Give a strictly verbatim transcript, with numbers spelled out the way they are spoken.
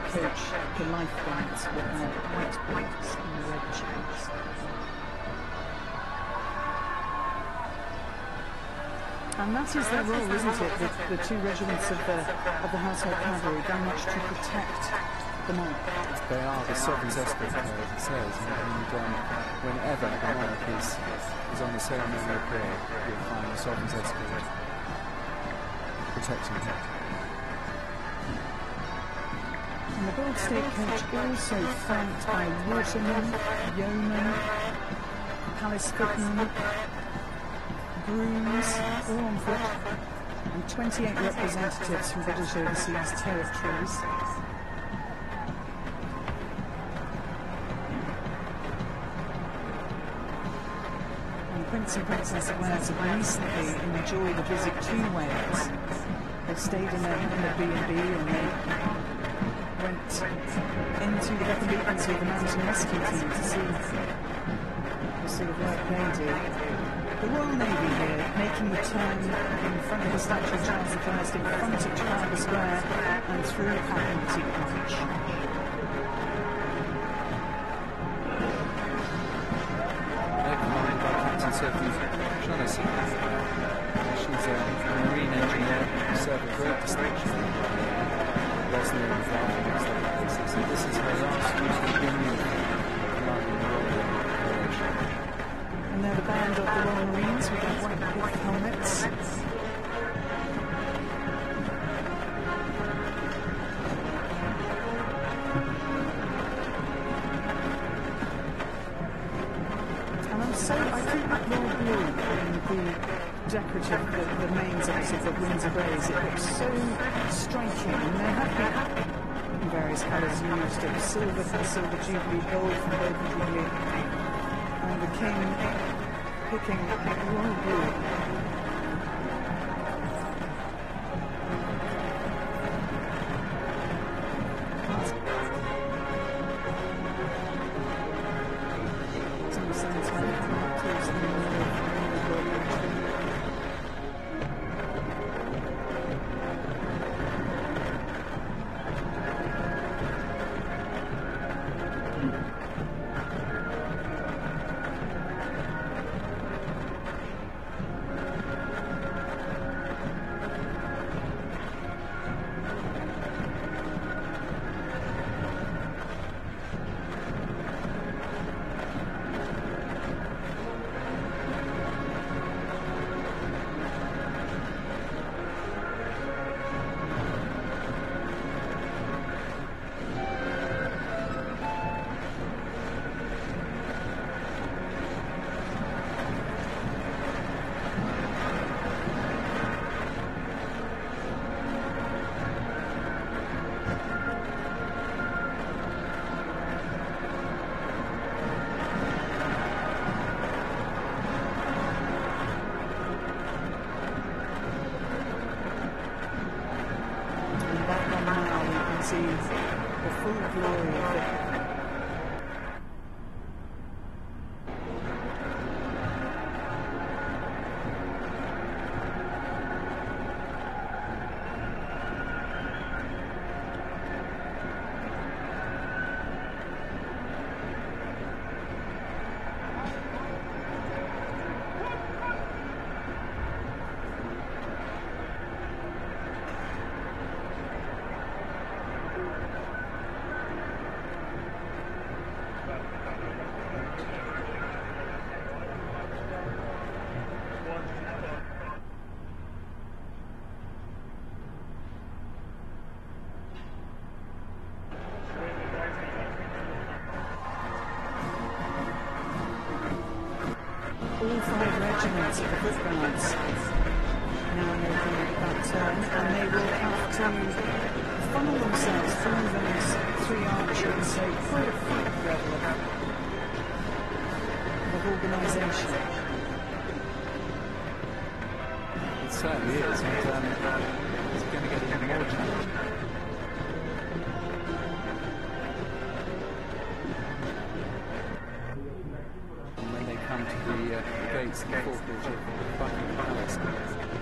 coach, the lifeguards with their white boots and red chains. And that is their role, isn't it? The, the two regiments of the, of the household cavalry, very much to protect the monarch. They are the sovereign's escort, as it says, and um, whenever the monarch is, is on the ceremonial prayer, you'll find the sovereign's escort protecting him. And the Gold State Coach also flanked by watermen, yeomen, palace footmen, grooms, all on foot, and twenty-eight representatives from British overseas territories. And Prince and Princess of Wales have recently enjoyed a visit to Wales. They stayed in a, in a B and B and they went into the Beck and Beacons with the Mountain Rescue Team to see the sort of work they do. The Royal Navy here, making the turn in front of the statue of Charles the First, in front of Trafalgar Square, and through Admiralty Arch. They're commanded by Captain Sophie Shaughnessy. She's a marine engineer who served a great distinction in Bosnia and Herzegovina. So this is her last duty in commanding the Royal Navy. And they're the band of the Royal Marines with their white pith helmets. And I'm so, I think that royal blue in the decorative, the, the mains of the Windsor Greys, it looks so striking. And there have been various colours used. It was silver from the Silver Jubilee, gold from Golden Jubilee. And the King picking royal blue. See the full glory of it. All five regiments of the Foot Guards now making that turn, and they will have to funnel themselves through those three archers, so quite a thick level of, of organisation. It certainly is, and um, it's going to get even more challenging. Come to the uh, gates and forecourt of Buckingham Palace.